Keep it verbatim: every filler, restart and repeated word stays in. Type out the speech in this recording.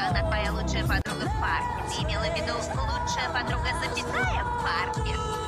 она твоя лучшая подруга в парке. Ты имела в виду лучшая подруга, запятая, в парке?